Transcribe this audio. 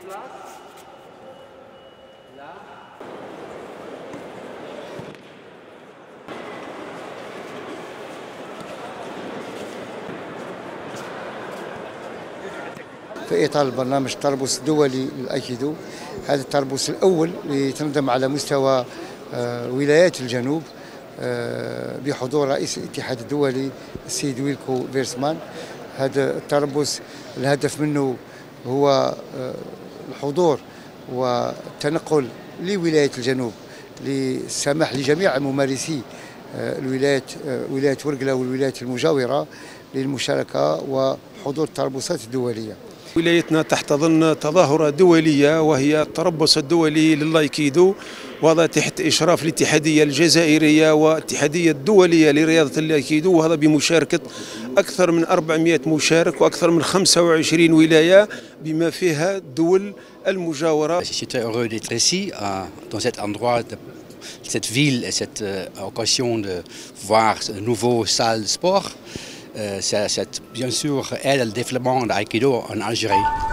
في إطار البرنامج التربص الدولي للأيكيدو. هذا التربص الأول يتنظم على مستوى ولايات الجنوب بحضور رئيس الاتحاد الدولي السيد ويلكو فيرسمان. هذا التربص الهدف منه هو الحضور والتنقل لولاية الجنوب للسماح لجميع ممارسي ولاية ورقلة والولايات المجاورة للمشاركة وحضور التربصات الدولية. ولايتنا تحتضن تظاهرة دولية وهي التربص الدولي للايكيدو، وهذا تحت إشراف الاتحادية الجزائرية والاتحادية الدولية لرياضة اللايكيدو، وهذا بمشاركة أكثر من 400 مشارك وأكثر من 25 ولاية بما فيها الدول المجاورة. Je suis très heureux d'être ici, dans cet endroit, cette ville et cette occasion de voir une nouvelle salle de sport. Ça bien sûr aide le développement de l'aïkido en Algérie.